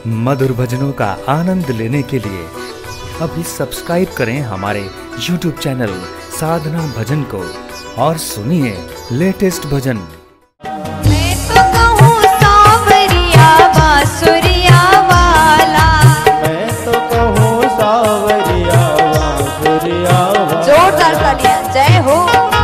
मधुर भजनों का आनंद लेने के लिए अभी सब्सक्राइब करें हमारे YouTube चैनल साधना भजन को और सुनिए लेटेस्ट भजन। मैं तो कहूँ सावरिया बांसुरिया वाला, मैं तो कहूँ सावरिया बांसुरिया वाला। जोरदार तालियां, जय हो।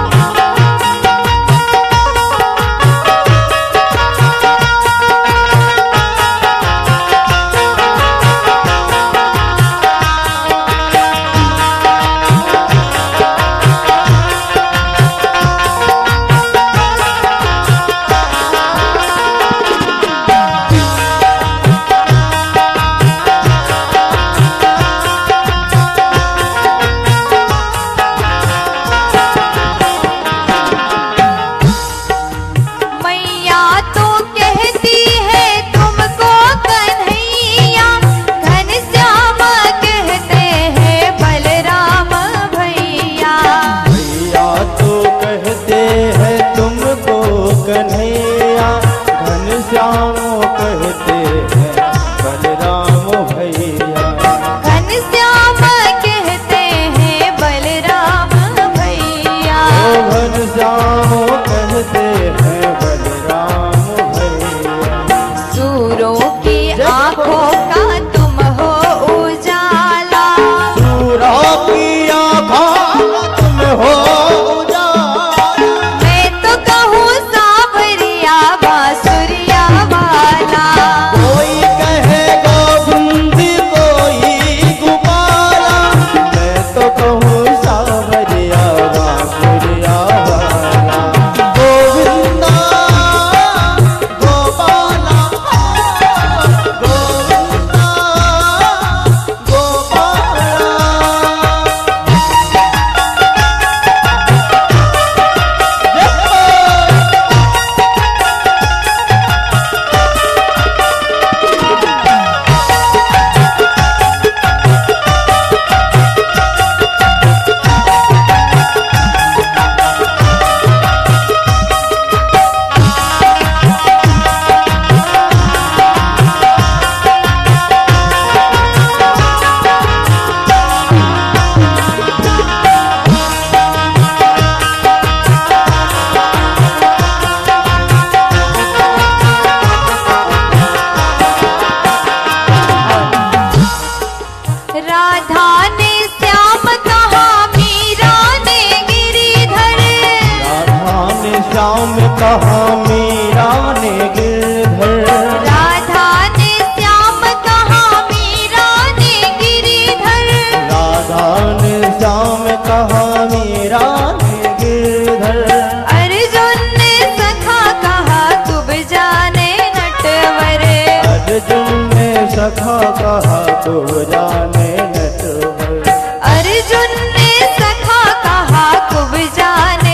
सखा कहा तो जाने नटवर, अर्जुन ने सखा कहा खूब जाने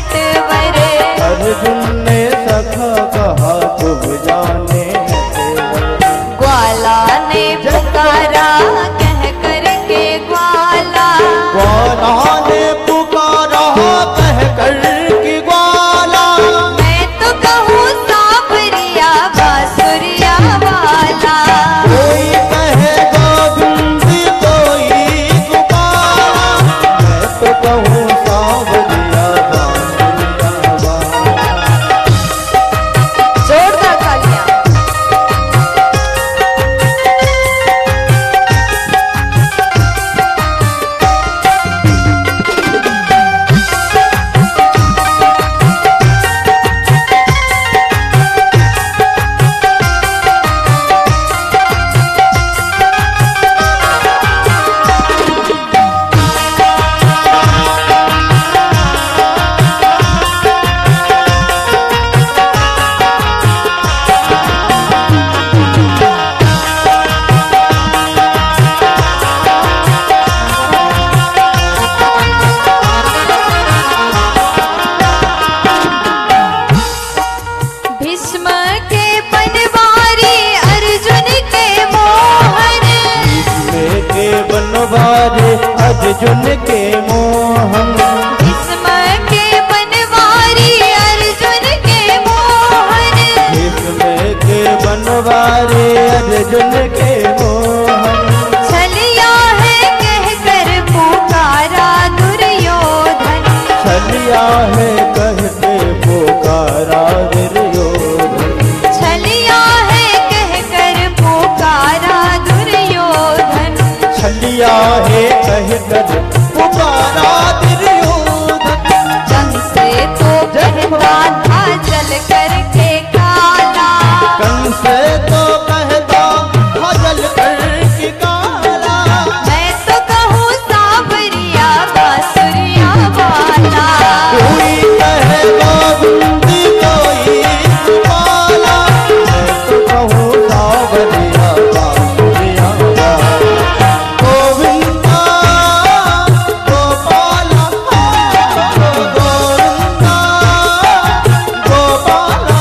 नटवर, अर्जुन ने सखा कहा खूब जाने नटवर। ग्वाला ने पुकारा कह करके ग्वाला, ग्वाला ने पुकारा कह करके ग्वाला। मैं तो कहूँ सावरिया बांसुरिया वाला, कोई कहे गोविंद कोई गोपाला। मैं तो कहूँ सावरिया बांसुरिया वाला। जोरदार तालियां। भीष्म के बनवारी अर्जुन के मोहन, भीष्म के बनवारी अर्जुन के मोहन, भीष्म के बनवारी अर्जुन के मोहन, भीष्म के बनवारी अर्जुन अर्जुन के मोहन। छलिया है कहकर पुकारा दुर्योधन। छलिया है कहते पुकारा दुर्योधन। छलिया है कहकर पुकारा दुर्योधन। छलिया है कहकर पुकारा दुर्योधन। कंस तो कहता था जल करके काला। कंस तो कहता जल करके काला। मैं तो कहूँ सावरिया बांसुरिया वाला। कोई कहे गोविंद कोई गोपाला। मैं तो कहूँ सावरिया बांसुरिया वाला। गोविंदा गोपाला गोविंदा गोपाला।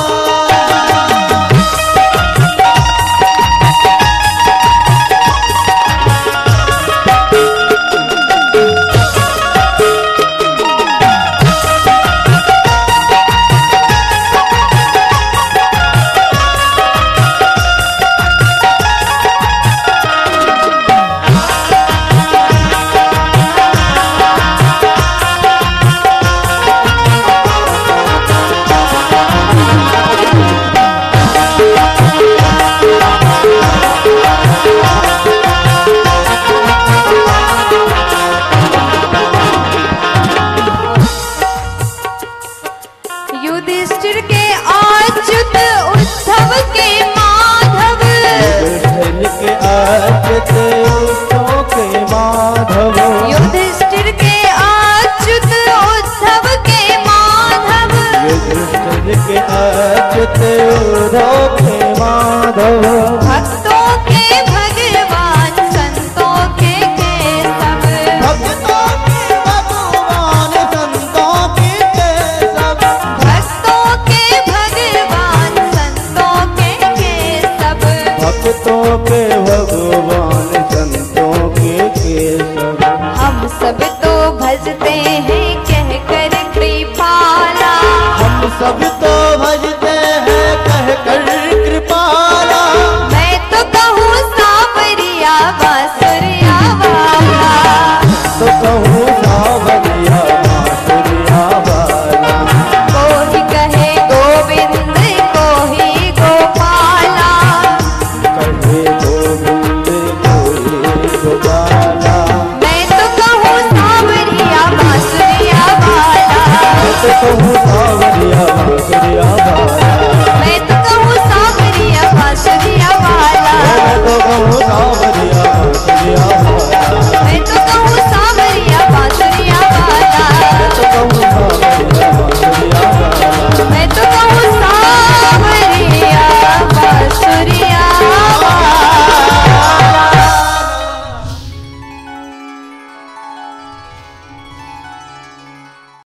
युधिष्ठिर के अच्युत उद्धव के माधव। युधिष्ठिर के अच्युत उद्धव के माधव। युधिष्ठिर के अच्युत उद्धव के माधव। युधिष्ठिर के अच्युत उद्धव के माधव। भक्तों के भगवान संतों के केशव। भक्तों के भगवान संतों के केशव। भक्तों के भगवान संतों के केशव। भक्तों के भगवान संतों के केशव। हम सब तो भजते हैं कहकर कृपाला। हम सब तो भजते